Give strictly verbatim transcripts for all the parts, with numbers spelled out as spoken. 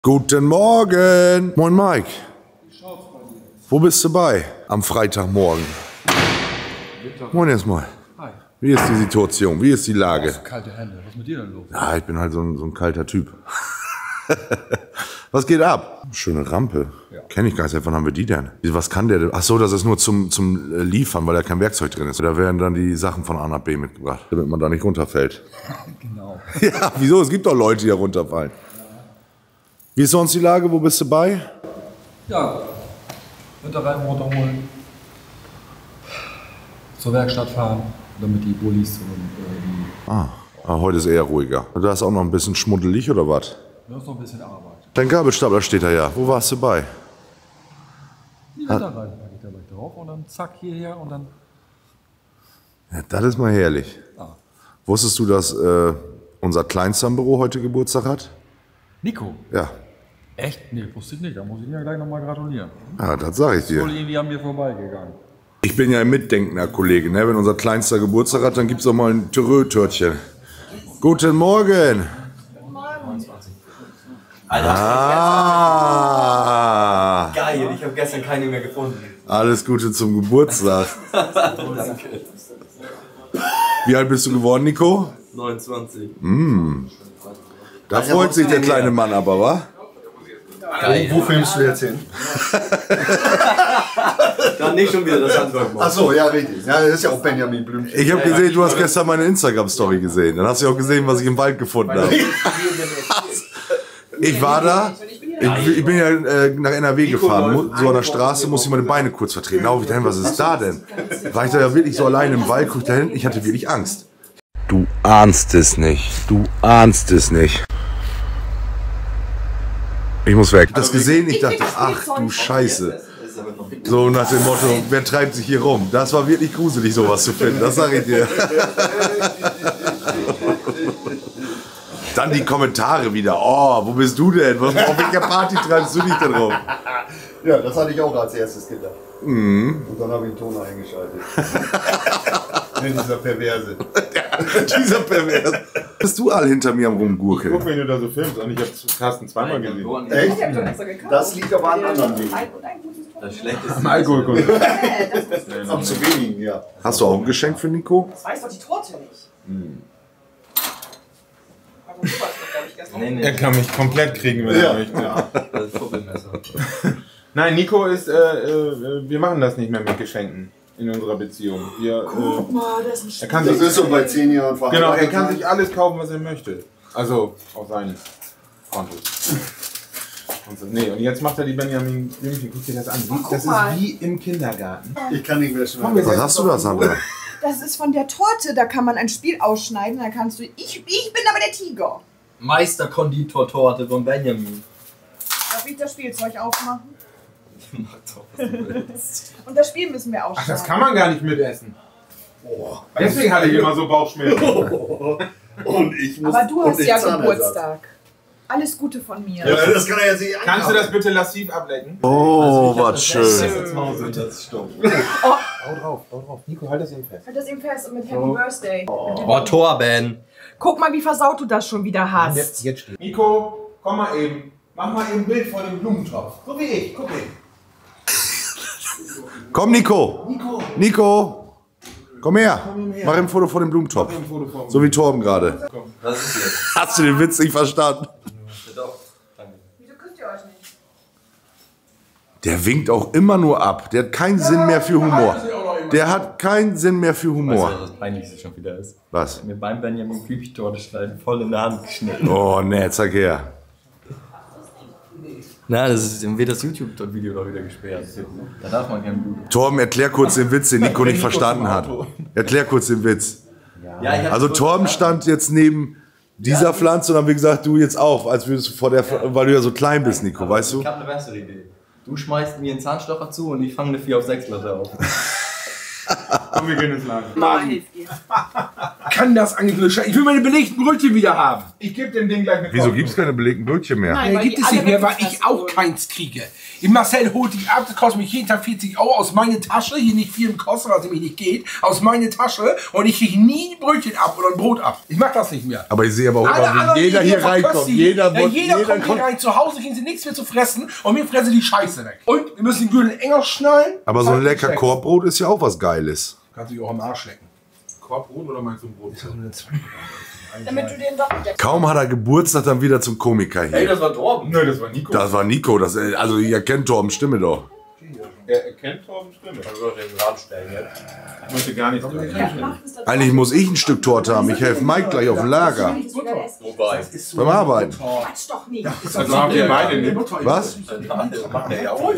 Guten Morgen! Moin Mike. Wo bist du bei am Freitagmorgen? Moin erstmal. Hi. Wie ist die Situation? Wie ist die Lage? Oh, kalte Hände. Was ist mit dir denn los? Ja, ich bin halt so ein, so ein kalter Typ. Was geht ab? Schöne Rampe. Ja. Kenn ich gar nicht. Wann haben wir die denn? Was kann der denn? Ach so, das ist nur zum, zum Liefern, weil da kein Werkzeug drin ist. Da werden dann die Sachen von A nach B mitgebracht, damit man da nicht runterfällt. Genau. Ja, wieso? Es gibt doch Leute, die da runterfallen. Wie ist sonst die Lage? Wo bist du bei? Ja, Winterreifen runterholen, zur Werkstatt fahren, damit die Bullis und äh, Ah, ah, heute ist eher ruhiger. Da ist auch noch ein bisschen schmuddelig, oder was? da ist noch ein bisschen Arbeit. Dein Gabelstapler steht da ja. Wo warst du bei? Die Winterreifen packe ich da gleich drauf und dann zack hierher und dann... Ja, das ist mal herrlich. Ah. Wusstest du, dass äh, unser Kleinster im Büro heute Geburtstag hat? Nico? Ja. Echt? Nee, wusste ich nicht. Da muss ich ihm ja gleich nochmal gratulieren. Ja, das sag ich dir. Wohl irgendwie an mir vorbeigegangen. Ich bin ja ein mitdenkender Kollege, ne? Wenn unser Kleinster Geburtstag hat, dann gibt's doch mal ein Törö-Törtchen. Guten Morgen! Alter, Ah! geil, ich habe gestern keine mehr gefunden. Alles Gute zum Geburtstag. Danke. Wie alt bist du geworden, Nico? neunundzwanzig. Da freut sich der kleine Mann aber, wa? Geil. Wo filmst du jetzt hin? Dann nicht schon wieder das Handwerk. Achso, ja, richtig. Ja, das ist ja auch Benjamin Blümchen. Ich habe gesehen, du hast gestern meine Instagram-Story gesehen. Dann hast du auch gesehen, was ich im Wald gefunden habe. Ich war da, ich, ich bin ja äh, nach N R W gefahren, mu- so an der Straße, musste ich meine Beine kurz vertreten. Auf, ich dachte, was ist da denn? War ich da ja wirklich so allein im Wald, guck da hinten, ich hatte wirklich Angst. Du ahnst es nicht, du ahnst es nicht. Ich muss weg. Das gesehen, ich dachte, ach du Scheiße. So nach dem Motto, wer treibt sich hier rum? Das war wirklich gruselig, sowas zu finden, das sage ich dir. Dann die Kommentare wieder. Oh, wo bist du denn? Auf welcher Party treibst du dich denn rum? Ja, das hatte ich auch als erstes gedacht. Mhm. Und dann habe ich den Toner eingeschaltet. In dieser Perverse. Dieser Pervers. Bist du all hinter mir am Rumgurkeln? Guck, wenn du da so filmst. Und ich habe Carsten zweimal gesehen. Echt? Das liegt aber an anderen Dingen. Das Schlechteste. Am Alkohol. Am zu wenig, ja. Hast du auch ein Geschenk für Nico? Das weiß doch die Torte nicht. Hm. Aber du warst doch, glaube ich, gestern. Nee, nee. Er kann mich komplett kriegen, wenn er Ja. möchte. Das ist Fuppelmesser. Nein, Nico ist, äh, äh, wir machen das nicht mehr mit Geschenken in unserer Beziehung. Wir, Guck äh, mal, das ist ein er kann Das sich, ist so bei zehn Jahren verheiratet. genau, er kann sein. sich alles kaufen, was er möchte. Also auf seinen Konto. Und so. Nee, und jetzt macht er die Benjamin Blümchen. Guck dir das an. Oh, guck Das ist mal. wie im Kindergarten. Ich kann nicht mehr schnell. Was hast du da, Sandra? Das ist von der Torte, da kann man ein Spiel ausschneiden, da kannst du, ich, ich bin aber der Tiger. Meisterkonditortorte von Benjamin. Darf ich das Spielzeug aufmachen? Mach doch, was du willst. Und das Spiel müssen wir Ach, ausschneiden. das kann man gar nicht mitessen. Deswegen hatte ich immer so Bauchschmerzen. Und ich muss. Aber du und hast ich ja Zahnersatz. Geburtstag. Alles Gute von mir. Ja, das kann er ja nicht. Kannst du das bitte lassiv ablecken? Oh, was Das schön. ist jetzt mal so, das stimmt. Hau drauf, hau drauf. Nico, halt das eben fest. Halt das eben fest und mit Happy Birthday. Oh, Torben. Guck mal, wie versaut du das schon wieder hast. Jetzt, jetzt steht. Nico, komm mal eben. Mach mal eben ein Bild vor dem Blumentopf. So wie ich, guck mal. Komm, Nico. Nico, Nico. Komm her. Komm her. Mach ein Foto vor dem Blumentopf. ein Foto vor So wie Torben gerade. Was ist jetzt? Hast du den Witz nicht verstanden? Doch. Danke. Wieso küsst ihr euch nicht? Der winkt auch immer nur ab. Der hat keinen Sinn mehr für Humor. Der hat keinen Sinn mehr für Weißt du, Humor. was das Peinlichste schon wieder ist? Was? Mir beim Benjamin Blümchen-Torte schneiden voll in der Hand geschnitten. Oh, ne, zeig her. Na, das ist, dann wird das YouTube-Video doch wieder gesperrt. Da darf man kein Blut. Torben, erklär kurz den Witz, den Nico nicht verstanden hat. Erklär kurz den Witz. Ja, ich hab Also kurz Torben verstanden. stand jetzt neben dieser Pflanze und haben wir gesagt, du jetzt auch, als würdest du vor der, weil du ja so klein bist, Nico, weißt du? Ich habe eine bessere Idee. Du schmeißt mir einen Zahnstocher zu und ich fange eine vier auf sechs Latte auf. Komm, wir gehen ins Lager. Mama hilft dir. kann das eigentlich nur scheiße? Ich will meine belegten Brötchen wieder haben. Ich gebe dem Ding gleich eine Wieso Koch- gibt es keine belegten Brötchen mehr? Nein. Nee, weil gibt die es alle nicht mehr, weil weggefressen ich auch wurden. keins kriege. Die Marcel holt die ab, das kostet mich jeden Tag vierzig Euro aus meiner Tasche, hier nicht viel im Kosten, was nämlich nicht geht, aus meiner Tasche und ich kriege nie ein Brötchen ab oder ein Brot ab. Ich mach das nicht mehr. Aber ich sehe aber auch Alle immer, anderen, wie jeder die hier verköstigen, reinkommt. Jeder, ja, wird- jeder, jeder kommt hier rein, zu Hause kriegen sie nichts mehr zu fressen und mir fressen die Scheiße weg. Und wir müssen den Gürtel enger schnallen. Aber so ein lecker Check. Korbbrot ist ja auch was Geiles. Kannst du dich auch am Arsch lecken. Korbbrot oder meinst du ein Brot? Damit du den doch mit Kaum hat er Geburtstag, dann wieder zum Komiker Ey, hier. das war Torben. Nö, das war Nico. Das war Nico. Das, also ihr kennt Torbens Stimme doch. Er erkennt Torbens Stimme. Also den Rad stellen jetzt. Ich möchte gar nichts sagen. Eigentlich muss ich ein Stück Torte haben. Ich helfe Mike gleich auf dem Lager. Wobei. Beim Arbeiten. Quatsch doch nicht. Also habt ihr beide nicht. Was? Das macht er ja auch.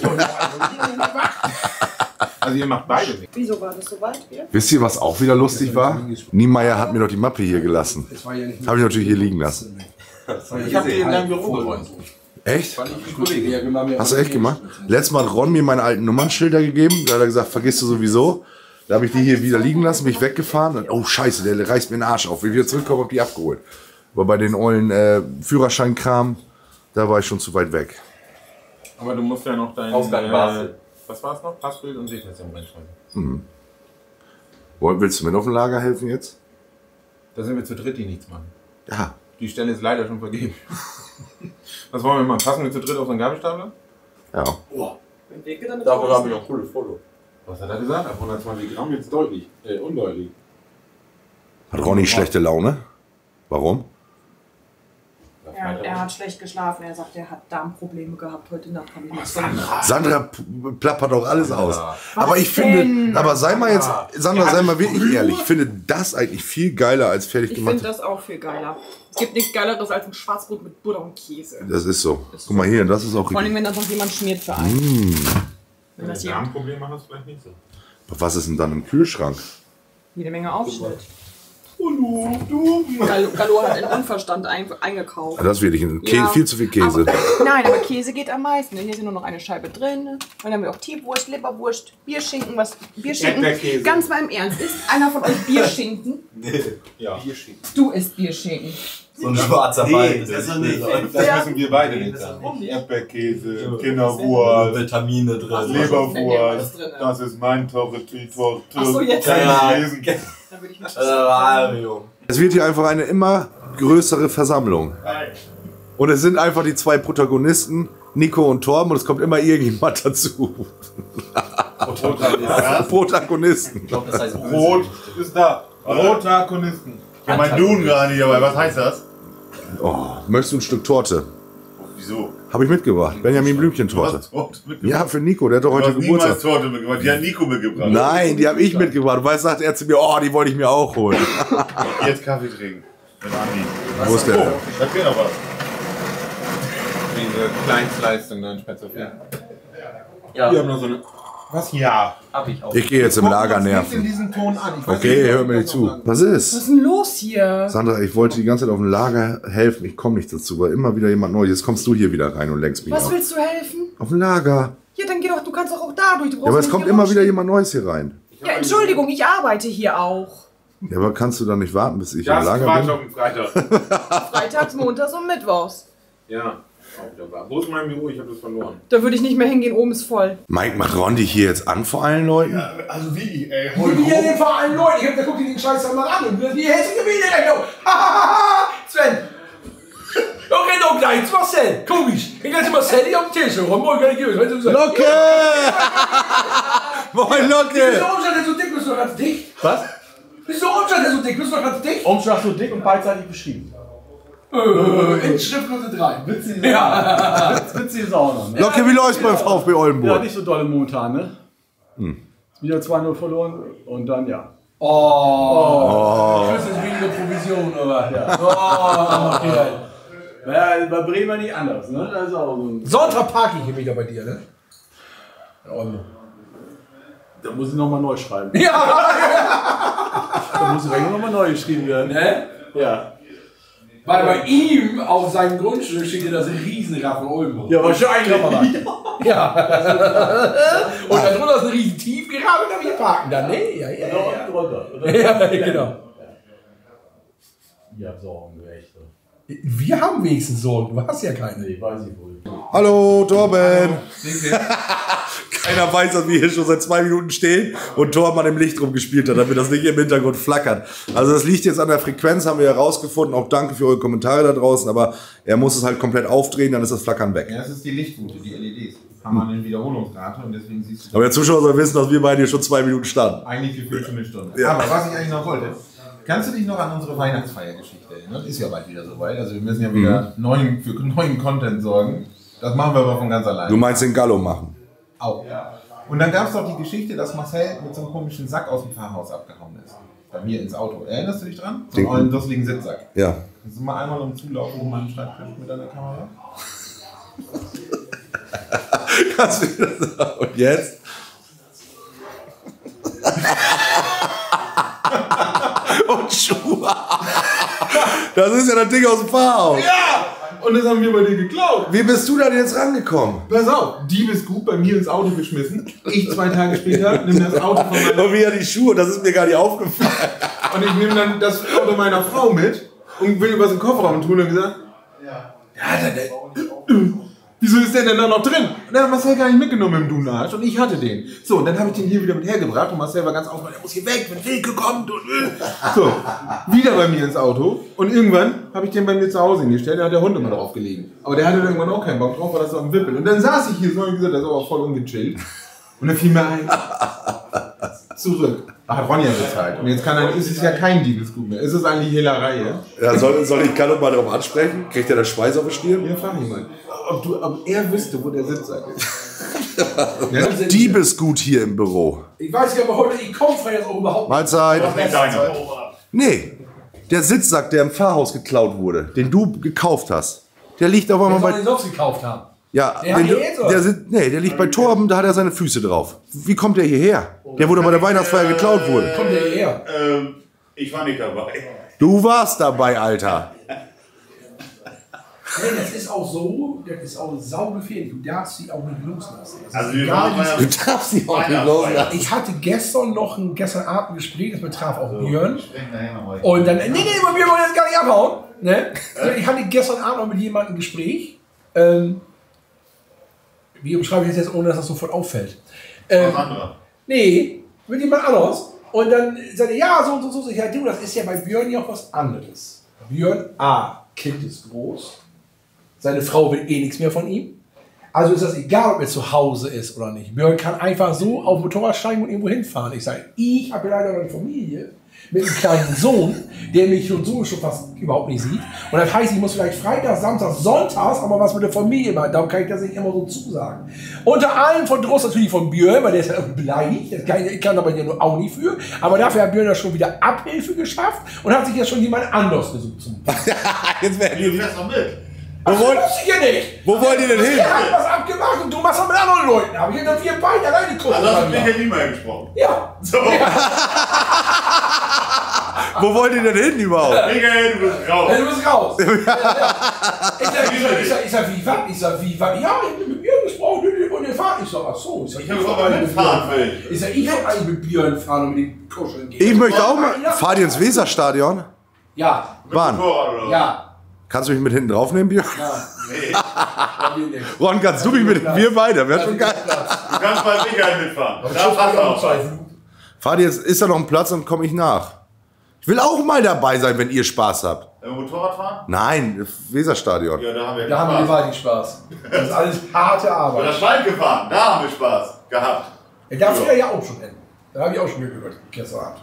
Also ihr macht beide nicht. Wieso war das so weit? Wir? Wisst ihr, was auch wieder lustig war? Niemeyer hat mir doch die Mappe hier gelassen. Habe ich natürlich hier liegen lassen. Ich hab die in deinem Büro geräumt. Echt? Kollege. Hast du echt gemacht? Letztes Mal hat Ron mir meine alten Nummernschilder gegeben. Da hat er gesagt, vergisst du sowieso. Da habe ich die hier wieder liegen lassen, bin ich weggefahren. Und, oh scheiße, der reißt mir den Arsch auf. Wie ich wieder zurückkomme, habe ich die abgeholt. Aber bei den ollen äh, Führerscheinkram, da war ich schon zu weit weg. Aber du musst ja noch dein... Ausgang Basel. Was war es noch? Passbild und Sequenzen reinschreiben. Woll- Willst du mir auf dem Lager helfen jetzt? Da sind wir zu dritt, die nichts machen. Ja. Die Stelle ist leider schon vergeben. Was wollen wir machen? Passen wir zu dritt auf so einen Gabelstapler? Ja. Dafür haben wir noch ein cooles Foto. Was hat er gesagt? Ab hundertzwanzig Gramm jetzt deutlich. Äh, undeutlich. Hat Ronny schlechte Laune? Warum? Ja, er hat schlecht geschlafen. Er sagt, er hat Darmprobleme gehabt heute Nacht. Hab ich nicht Sandra p- plappert auch alles aus. Aber ich finde, aber sei mal jetzt, Sandra, sei mal wirklich ehrlich. Ich finde das eigentlich viel geiler als fertig Ich finde gemacht. das auch viel geiler. Es gibt nichts Geileres als ein Schwarzbrot mit Butter und Käse. Das ist so. Guck mal hier, das ist auch Vor allem, richtig. wenn das noch jemand schmiert für einen. Wenn das jemand Darmprobleme hast du vielleicht nicht so. Was ist denn dann im Kühlschrank? jede Menge Aufschnitt. Gallo, Gallo hat einen Unverstand ein, eingekauft. Das ist wirklich ein Kä Ja. viel zu viel Käse. Aber, nein, aber Käse geht am meisten. Hier ist ja nur noch eine Scheibe drin. Und dann haben wir auch Teewurst, Leberwurst, Bierschinken. Was Bierschinken? Erdbeerkäse. Ganz mal im Ernst. Ist einer von euch Bierschinken? Ja. Du isst Bierschinken. So ein schwarzer Ball. das ist nicht. Das müssen wir beide nicht sagen. Erdbeerkäse, Kinderwurst, Vitamine drin. Ja, Leberwurst. drin. Das ist mein Torre-Titor. Ach so, jetzt. Ja, ja. Dann würde ich mich Terrarium. Es wird hier einfach eine immer größere Versammlung. Und es sind einfach die zwei Protagonisten, Nico und Torben, und es kommt immer irgendjemand dazu. Protagonisten. Ich glaube, das heißt Rot ist da. Protagonisten. Ja, mein Duden gar nicht dabei. Was heißt das? Oh, möchtest du ein Stück Torte? Wieso? Habe ich mitgebracht. Benjamin Blümchen-Torte. hast Torte mitgebracht? Ja, für Nico, der hat doch Du heute hast niemals Geburtstag. Torte mitgebracht. Die hat Nico mitgebracht. Nein, die habe ich mitgebracht. Weil sagt er zu mir, oh, die wollte ich mir auch holen. Jetzt Kaffee trinken. Mit Andi. Wo ist der? Oh, da geht noch was. Diese Kleinstleistung da in Spezifik. Ja, Wir haben noch so eine. Was? Ja. hab ich auch. Ich gehe jetzt im Lager in nerven. diesen Ton an. Ich weiß Okay, nicht, hör ob mir das nicht zu. noch- Was ist? Was ist denn los hier? Sandra, ich wollte die ganze Zeit auf dem Lager helfen. Ich komme nicht dazu, weil immer wieder jemand Neues. Jetzt kommst du hier wieder rein und lenkst mich Was ab. willst du helfen? Auf dem Lager. Ja, dann geh doch, du kannst doch auch da durch. Du Ja, brauchst aber es nicht kommt hier immer wieder rumstehen. jemand Neues hier rein. Ja, Entschuldigung, ich arbeite hier auch. Ja, aber kannst du dann nicht warten, bis ich Ja, im das Lager war bin? auf dem Freitag. Freitags, montags und mittwochs. Ja. Auch wieder wahr. Wo ist mein Büro? Ich habe das verloren. Da würde ich nicht mehr hingehen, oben ist voll. Mike, macht Ron dich hier jetzt an vor allen Leuten? Also wie, ey. Ich bin hier in den Verein Leute. Ich hab da guck dir den Scheiß einmal an. Und die hältst du wieder gleich. Sven. Ja, renn doch gleich. Marcel. Komisch. Ich lasse Marcel hier auf dem Tisch. Warum morgen gar nicht gehen? Weißt du, so. Locke! Moin, Wieso Locke! Umschlag der so dick? Bist du doch ganz dick? Was? Wieso Umschlag der so dick? Bist du doch ganz dick? Umschlag so dick und beidseitig beschrieben. Äh, in Schriftgröße drei. Witzig, ja. Witzig ist auch noch. Ne? Locke, wie läuft's beim VfB Ja, Oldenburg? nicht so dolle momentan, ne? Hm. Wieder zwei null verloren und dann ja. Oh. Das ist weniger Provision, aber. Ja. Oh, okay. Naja, bei Bremen nicht anders, ne? Das ist auch so ein. Sonntag parke ich hier wieder bei dir, ne? Ja, Da muss ich nochmal neu schreiben. ja. Da muss ich nochmal neu geschrieben werden. Ne? Ja. Weil bei ihm auf seinem Grundstück steht ja das Riesenrad von Oldenburg. Ja, wahrscheinlich. Ja. Und da drunter ist eine riesen Tiefgarage und da wir parken dann, ne? Ja, ja, Da ja. unten drunter. Ja, ja genau. Ihr habt Sorgen, du echt. Wir haben wenigstens Sorgen, du hast ja keine. Ich weiß nicht wohl. Hallo, Torben. Keiner weiß, dass wir hier schon seit zwei Minuten stehen und Torben an dem Licht rumgespielt hat, damit das nicht im Hintergrund flackert. Also das liegt jetzt an der Frequenz, haben wir herausgefunden. Auch danke für eure Kommentare da draußen, aber er muss es halt komplett aufdrehen, dann ist das Flackern weg. Ja, das ist die Lichtwute, die L E Ds. Haben wir eine Wiederholungsrate und deswegen siehst du... Aber der Zuschauer soll wissen, dass wir beide hier schon zwei Minuten standen. Eigentlich gefühlt schon eine Stunde. Ja. Aber was ich eigentlich noch wollte, kannst du dich noch an unsere Weihnachtsfeiergeschichte erinnern? Ist ja bald wieder soweit, also wir müssen ja wieder mhm. neuen, für neuen Content sorgen. Das machen wir aber von ganz alleine. Du meinst den Gallo machen? Auch. Ja. Und dann gab es doch die Geschichte, dass Marcel mit so einem komischen Sack aus dem Fahrhaus abgehauen ist. Bei mir ins Auto. Erinnerst du dich dran? So einen ollen, dusseligen Sitzsack. Ja. Kannst du mal einmal umzulaufen in meinem Schreibtisch mit deiner Kamera? Kannst du das sagen? Und jetzt? Und Schuhe. Das ist ja das Ding aus dem Fahrhaus. Ja! Und das haben wir bei dir geklaut. Wie bist du da jetzt rangekommen? Pass auf, Diebesgut bei mir ins Auto geschmissen. Ich zwei Tage später nehme das Auto von meiner... Und wie ja die Schuhe, das ist mir gar nicht aufgefallen. Und ich nehme dann das Auto meiner Frau mit und will was im Kofferraum tun und gesagt, ja, ja, der, der, wieso ist der denn da noch drin? Und dann hat Marcel gar nicht mitgenommen im Dunarsch und ich hatte den. So, und dann habe ich den hier wieder mit hergebracht und Marcel war ganz aufgeregt, der muss hier weg, wenn Wilke kommt und so, wieder bei mir ins Auto und irgendwann habe ich den bei mir zu Hause hingestellt, da hat der Hund immer drauf gelegen. Aber der hatte dann irgendwann auch keinen Bock drauf, weil das so am Wippeln. Und dann saß ich hier so und gesagt, das ist aber voll ungechillt. Und dann fiel mir ein, zurück. Ach, hat Ronja bezahlt. Und jetzt kann er, ist es ja kein Diebesgut mehr. Ist es eigentlich Hehlerei, ja? Ja, soll, soll ich Gallo mal darauf ansprechen? Kriegt er das Schweiß auf die Stirn? Ja, frag ihn mal. Ob, du, ob er wüsste, wo der Sitzsack ist. Ja, Diebesgut hier im Büro. Ich weiß nicht, aber heute, ich komme frei jetzt auch überhaupt Mahlzeit. nicht. Nee, der Sitzsack, der im Fahrhaus geklaut wurde, den du gekauft hast, der liegt auf einmal Wer soll bei... den sonst gekauft haben? Ja, Der den, hat jetzt, oder? der, sit- nee, der liegt bei Torben, da hat er seine Füße drauf. Wie kommt der hierher? Der wurde bei der Weihnachtsfeier geklaut wurde. Kommt der hierher? Ähm, ich war nicht dabei. Du warst dabei, Alter. Nee, das ist auch so, das ist auch saugefährlich. Du darfst sie auch nicht loslassen. Das ist Also wir egal, waren bei Du der darfst sie auch nicht loslassen. ich hatte gestern noch ein gestern Abend ein Gespräch, das betraf auch Björn. Und dann, nee, nee, wir wollen jetzt gar nicht abhauen. Ne? Ich hatte gestern Abend noch mit jemandem ein Gespräch. Ähm, wie umschreibe ich das jetzt, ohne dass das sofort auffällt? Ähm, Was anderer. nee, mit jemand anderes. Und dann sagte er, ja, so und so, so. Ich sagte, du, das ist ja bei Björn ja auch was anderes. Björn, A, Kind ist groß. Seine Frau will eh nichts mehr von ihm. Also ist das egal, ob er zu Hause ist oder nicht. Björn kann einfach so auf dem Motorrad steigen und irgendwo hinfahren. Ich sage, ich habe ja leider eine Familie mit einem kleinen Sohn, der mich schon so schon fast überhaupt nicht sieht. Und das heißt, ich muss vielleicht Freitag, Samstag, Sonntags aber was mit der Familie machen. Darum kann ich das nicht immer so zusagen. Unter allem von Drost natürlich von Björn, weil der ist ja beleidigt. Das kann, ich kann aber ja nur auch nicht für. Aber dafür hat Björn ja schon wieder Abhilfe geschafft und hat sich jetzt schon jemand anderes gesucht. Zum Jetzt werden Du die. fährst noch mit. Wo wollt, das wusste ich ja nicht. wo wollt ihr denn hin? Er hat was abgemacht und du machst das mit anderen Leuten. Aber ich habe wir beide alleine gucken. Also hast du mit Michael Niemeyer gesprochen. Ja. So. Wo wollt ihr denn hin überhaupt? Michael, du bist raus. Ja, du bist raus. Ja, ja. Ich sag, ich sag, ich sag, ich sag, wie was? Ich sag, wie was? Ja, ich hab mit Björn gesprochen und der fahrt. Ich sag, ach so. Ich, sag, Ich hab aber mitfahren will. Ich sag, ich will eigentlich mit Björn fahren und mit dem kuscheln gehen. Ich möchte auch mal. Fahrt ihr ins Weserstadion? Ja, Wann? Motorrad oder was? ja. Kannst du mich mit hinten draufnehmen, Björn? Nee. Ron, kannst du mich mit? Wir beide, wäre schon geil. Du kannst bei Michael mitfahren. Da passt auch. Fahrt ihr jetzt, ist da noch ein Platz, dann komme ich nach. Ich will auch mal dabei sein, wenn ihr Spaß habt. Äh, Motorrad fahren? Nein, Weserstadion. Ja, da haben wir Da haben wir Spaß. gewaltig Spaß. Das ist alles harte Oder Arbeit. Schwein gefahren, da haben wir Spaß gehabt. Ja, da fährt er ja auch schon hin. Da habe ich auch schon gehört, gestern Abend.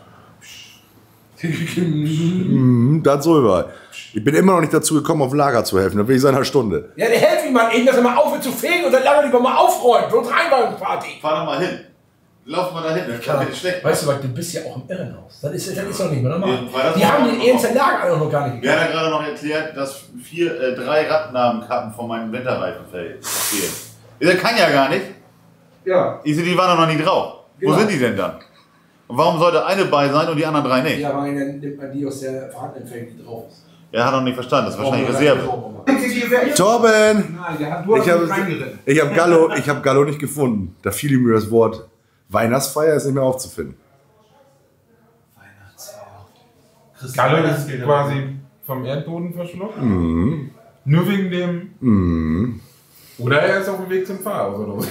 Hm, das soll wir. Ich bin immer noch nicht dazu gekommen, auf Lager zu helfen. Da bin ich seit einer Stunde. Ja, der hilft ihm mal eben, dass er mal aufhört zu fegen und dann lange lieber mal aufräumt für unsere Einweihungsparty. Fahr doch mal hin. Lauf mal da hin, dann kann mir schlecht. Weißt du was, du bist ja auch im Irrenhaus. Das ist, das ist doch nicht mehr normal. Ja, weil das Die war- haben den ernsten Lager alle noch gar nicht Wir gekriegt. haben ja gerade noch erklärt, dass vier, äh, drei Radnamenkarten von meinen Winterreifen fehlen. Der kann ja gar nicht. Ja. Ich sehe, die waren doch noch nie drauf. Genau. Wo sind die denn dann? Und warum sollte eine bei sein und die anderen drei nicht? Ja, aber dann nimmt man die aus der vorhandenen Fälle, die drauf ist. Er hat noch nicht verstanden, das ist wahrscheinlich Reserve. Torben! Nein, der hat, du hast Ich habe mich reingeritten. ich hab Gallo, ich hab Gallo nicht gefunden. Da fiel ihm das Wort Weihnachtsfeier ist nicht mehr aufzufinden. Gallo ist quasi vom Erdboden verschluckt. Mhm. Nur wegen dem... Mhm. Oder er ist auf dem Weg zum Pfarrhaus oder so.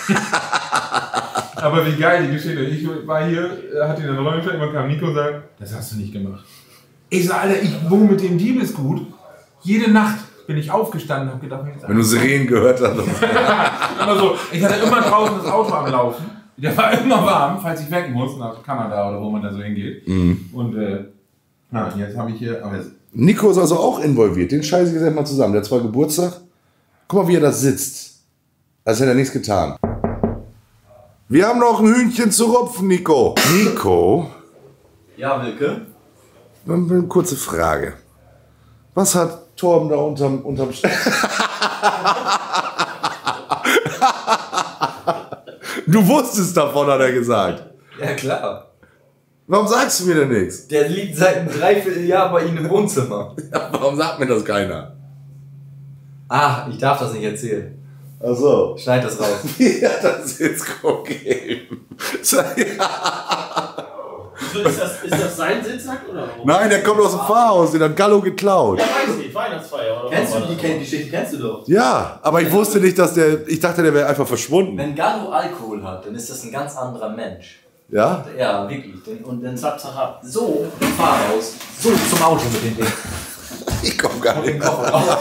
Aber wie geil die Geschichte. Ich war hier, hatte ihn in der Räume gestellt, immer kam Nico und sagt, das hast du nicht gemacht. Ich sag, Alter, ich wohne mit dem Diebesgut. Jede Nacht bin ich aufgestanden und hab gedacht, wenn du Sirenen gehört hast. Immer so, ich hatte immer draußen das Auto am Laufen. Der war immer warm, falls ich weg muss, nach Kanada oder wo man da so hingeht. Mhm. Und äh, na, jetzt habe ich hier... Aber jetzt, Nico ist also auch involviert. Den scheiße ich jetzt mal zusammen. Der hat zwar Geburtstag. Guck mal, wie er da sitzt. Als hätte er nichts getan. Wir haben noch ein Hühnchen zu rupfen, Nico. Nico? Ja, Wilke? Eine kurze Frage. Was hat Torben da unterm... unterm Du wusstest davon, hat er gesagt. Ja, klar. Warum sagst du mir denn nichts? Der liegt seit einem Dreivierteljahr bei Ihnen im Wohnzimmer. Ja, warum sagt mir das keiner? Ach, ich darf das nicht erzählen. Ach so. Schneid das raus. Ja, das ist jetzt okay. Wieso ist das, ist das sein Sitzsack oder warum? Nein, der kommt aus dem Pfarrhaus, den hat Gallo geklaut. Ja, weiß nicht, Weihnachtsfeier oder Kennst was du war die, das? die Geschichte? Kennst du doch. Ja, aber ich wusste nicht, dass der. Ich dachte, der wäre einfach verschwunden. Wenn Gallo Alkohol hat, dann ist das ein ganz anderer Mensch. Ja? Ja, wirklich. Und dann Zack, zack, ab. so im Fahrhaus, so zum Auto mit dem Ding. Ich komm gar Und nicht. den Koffer.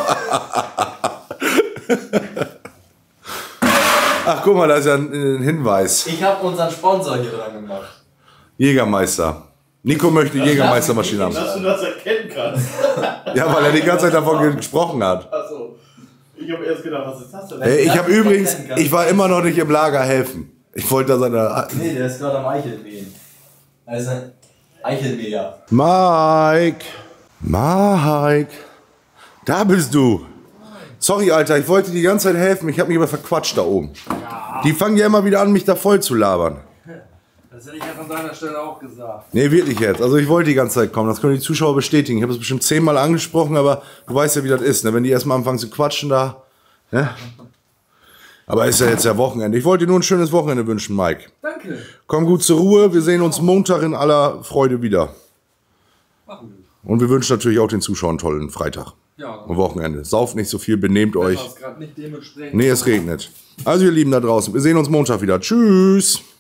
Ach, guck mal, da ist ja ein, ein Hinweis. Ich habe unseren Sponsor hier dran gemacht. Jägermeister. Nico möchte Jägermeistermaschine haben. Dass du das erkennen kannst. Ja, weil er die ganze Zeit davon gesprochen hat. Achso. Ich habe erst gedacht, was ist das denn? Hey, ich habe das übrigens, erkennen kannst. ich war immer noch nicht im Lager helfen. Ich wollte da seine. Nee, der ist gerade am Eichelmähen. Also Eichelmäher. Mike. Mike. Da bist du. Sorry, Alter, ich wollte die ganze Zeit helfen. Ich habe mich aber verquatscht da oben. Die fangen ja immer wieder an, mich da voll zu labern. Das hätte ich ja von deiner Stelle auch gesagt. Nee, wirklich jetzt. Also ich wollte die ganze Zeit kommen. Das können die Zuschauer bestätigen. Ich habe es bestimmt zehnmal angesprochen, aber du weißt ja, wie das ist, ne? Wenn die erstmal anfangen zu quatschen da. Ne? Aber ist ja jetzt ja Wochenende. Ich wollte dir nur ein schönes Wochenende wünschen, Mike. Danke. Komm gut zur Ruhe. Wir sehen uns Montag in aller Freude wieder. Machen wir. Und wir wünschen natürlich auch den Zuschauern einen tollen Freitag. Ja, Und Wochenende. Sauft nicht so viel, benehmt euch. das ist gerade nicht dementsprechend. Nee, es regnet. Also ihr Lieben da draußen, wir sehen uns Montag wieder. Tschüss.